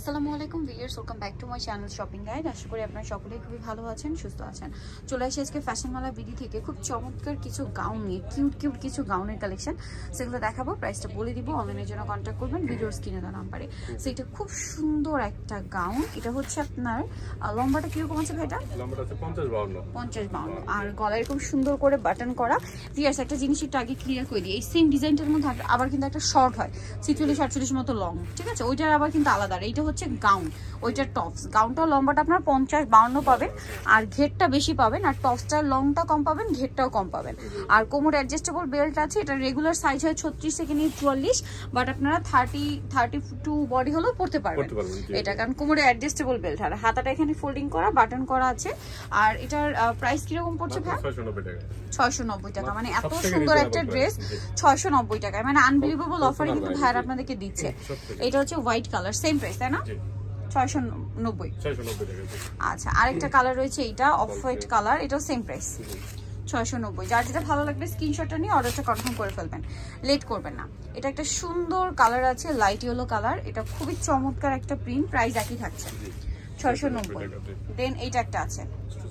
আসসালামু আলাইকুম viewers, welcome back to my channel shopping guide. আশা করি আপনারা সকলেই খুবই ভালো আছেন, সুস্থ আছেন। চলে আসি আজকে ফ্যাশন মালা বিডি থেকে খুব চমৎকার কিছু গাউন নিয়ে, কিউট কিছু গাউনের কালেকশন, সেগুলো দেখাবো। প্রাইসটা বলে দিব, অনলাইনের জন্য কন্ট্যাক্ট করবেন ভিডিওর স্ক্রিনে দেওয়া নাম্বারে। সো এটা খুব সুন্দর একটা গাউন। এটা হচ্ছে আপনার লম্বাটা কিরকম আছে ভাই? এটা লম্বাটা আছে 50-52 আর গলায় খুব সুন্দর করে বাটন করা। ভিউয়ার্স একটা জিনিস একটু আগে ক্লিয়ার করে দিই, এই সেম ডিজাইনটার মধ্যে আবার কিন্তু একটা শর্ট হয় 46-48 মতো লং, ঠিক আছে? ওইটার আবার কিন্তু আলাদা। এইটা হচ্ছে গাউন, ওইটার টপস। গাউনটা লম্বাটা আপনার 50-52 পাবেন, আর ঘেরটা বেশি পাবেন, আর টপসটার লংটা কম পাবেন, ঘেরটাও কম পাবেন। আর কোমর অ্যাডজাস্টেবল বেল্ট আছে। এটা রেগুলার সাইজ হয় 36 থেকে নিয়ে 44, বাট আপনারা 32 বডি হলেও পড়তে পারবেন এটা, কারণ কোমরে অ্যাডজাস্টেবল বেল্ট। আর হাতাটা এখানে ফোল্ডিং করা, বাটন করা আছে। আর এটার প্রাইস কিরকম পড়ছে ভাই? 690 টাকা। মানে এত সুন্দর একটা ড্রেস 690 টাকায়, মানে আনবিলিভেবল অফারে কিন্তু ভাইয়ার আপনাদেরকে দিচ্ছে। এটা হচ্ছে হোয়াইট কালার, সেম প্রাইস তাই না? 690 টাকা। আচ্ছা, আরেকটা কালার রয়েছে, এটা অফ হোয়াইট কালার, এটাও সেম প্রাইস 690। যার যেটা ভালো লাগবে স্ক্রিনশটটা নিয়ে অর্ডারটা কনফার্ম করে ফেলবেন, লেট করবেন না। এটা একটা সুন্দর কালার আছে, লাইট ইয়েলো কালার। এটা খুবই চমৎকার একটা প্রিন্ট, প্রাইস একই থাকছে 690। দেন এইটা একটা আছে,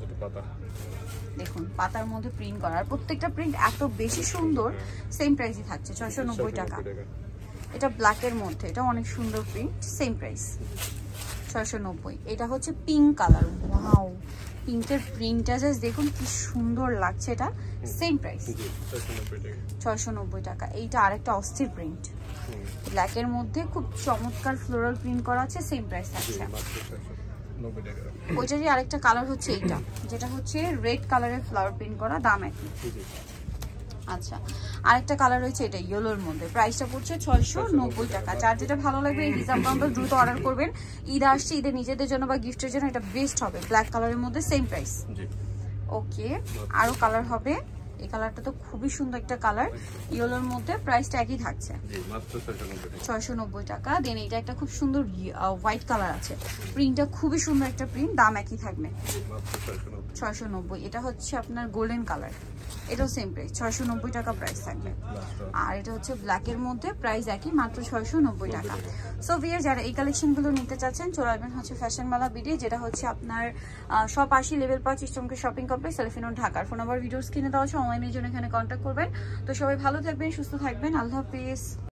দেখুন পাতার মধ্যে প্রিন্ট করা, আর প্রত্যেকটা প্রিন্ট এত বেশি সুন্দর, সেম প্রাইসই থাকছে 690 টাকা। এটা ব্ল্যাকের মধ্যে, এটা অনেক সুন্দর প্রিন্ট, সেম প্রাইস 690। এটা হচ্ছে পিঙ্ক কালার। ওয়াও, পিঙ্কের প্রিন্টটা জাস্ট দেখুন কি সুন্দর লাগছে। এটা সেম প্রাইস 690 টাকা। এইটা আরেকটা অস্থির প্রিন্ট, ব্ল্যাকের মধ্যে খুব চমৎকার ফ্লোরাল প্রিন্ট করা আছে, সেম প্রাইস থাকছে। ওইটারই আরেকটা কালার হচ্ছে এইটা, যেটা হচ্ছে রেড কালারের ফ্লাওয়ার প্রিন্ট করা, দাম একই। আচ্ছা, আরেকটা কালার রয়েছে এটা ইয়েলোর মধ্যে, প্রাইসটা পড়ছে 690 টাকা। যার যেটা ভালো লাগবে এই হিসাব মতো দ্রুত অর্ডার করবেন। ঈদ আসছে, ঈদে নিজেদের জন্য বা গিফটের জন্য এটা বেস্ট হবে। ব্ল্যাক কালারের মধ্যে সেম প্রাইস। ওকে, আরো কালার হবে। এই কালারটা তো খুবই সুন্দর একটা কালার, ইয়েলোর মধ্যে, প্রাইসটা একই থাকছে 690 টাকা। দেন এটা একটা খুব সুন্দর হোয়াইট কালার আছে, প্রিন্টটা খুবই সুন্দর একটা প্রিন্ট, দাম একই থাকবে 690। এটা হচ্ছে আপনার গোল্ডেন কালার, এটাও সেম প্রাইস 690 টাকা প্রাইস থাকবে। আর এটা হচ্ছে ব্ল্যাকের মধ্যে, প্রাইস একই, মাত্র 690 টাকা। সো ভিউয়ার যারা এই কালেকশনগুলো নিতে চাচ্ছেন চলে আসবেন হচ্ছে ফ্যাশন মালা বিডি, যেটা হচ্ছে আপনার শপ 80 লেভেল 5 ইস্টমকে শপিং কমপ্লেক্স, সেলফিনোর, ঢাকার। ফোন নাম্বার ভিডিওর স্ক্রিনে দেওয়া আছে, অনলাইনের জন্য এখানে কন্ট্যাক্ট করবেন। তো সবাই ভালো থাকবেন, সুস্থ থাকবেন, আল্লাহ হাফেজ।